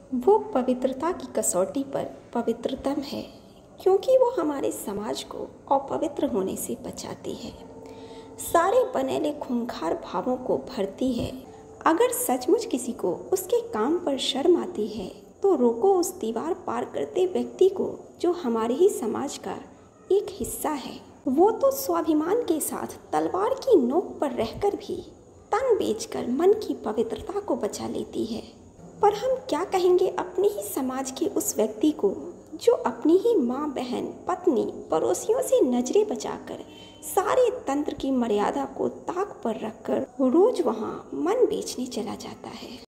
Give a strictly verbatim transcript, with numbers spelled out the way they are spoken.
वो पवित्रता की कसौटी पर पवित्रतम है, क्योंकि वो हमारे समाज को अपवित्र होने से बचाती है, सारे बनेले खूंखार भावों को भरती है। अगर सचमुच किसी को उसके काम पर शर्म आती है तो रोको उस दीवार पार करते व्यक्ति को जो हमारे ही समाज का एक हिस्सा है। वो तो स्वाभिमान के साथ तलवार की नोक पर रहकर भी तन बेचकर मन की पवित्रता को बचा लेती है। पर हम क्या कहेंगे अपने ही समाज के उस व्यक्ति को जो अपनी ही माँ, बहन, पत्नी, पड़ोसियों से नजरें बचाकर सारे तंत्र की मर्यादा को ताक पर रखकर रोज वहाँ मन बेचने चला जाता है।